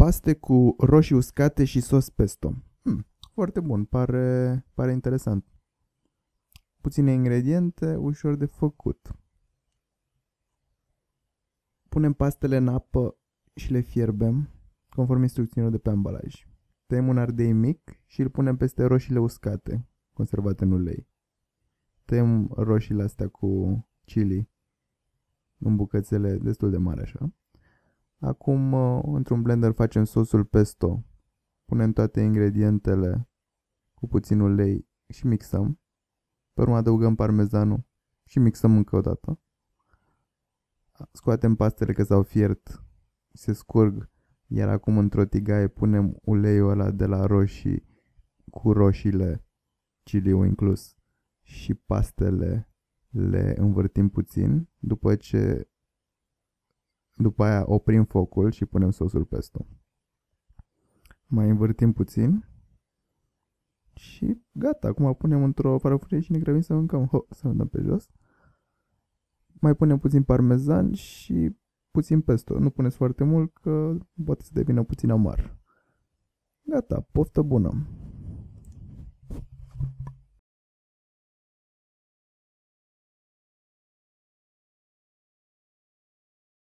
Paste cu roșii uscate și sos pesto. Foarte bun, pare interesant. Puține ingrediente, ușor de făcut. Punem pastele în apă și le fierbem, conform instrucțiunilor de pe ambalaj. Tăiem un ardei mic și îl punem peste roșiile uscate, conservate în ulei. Tăiem roșiile astea cu chili în bucățele destul de mari așa. Acum, într-un blender facem sosul pesto. Punem toate ingredientele cu puțin ulei și mixăm. Pe urmă adăugăm parmezanul și mixăm încă o dată. Scoatem pastele că s-au fiert, se scurg, iar acum într-o tigaie punem uleiul ăla de la roșii cu roșiile, chiliul inclus, și pastele le învârtim puțin, după aia oprim focul și punem sosul pesto. Mai învârtim puțin și gata. Acum punem într-o farfurie și ne grăbim să mâncăm. Să dăm pe jos. Mai punem puțin parmezan și puțin pesto. Nu puneți foarte mult că poate să devină puțin amar. Gata, poftă bună!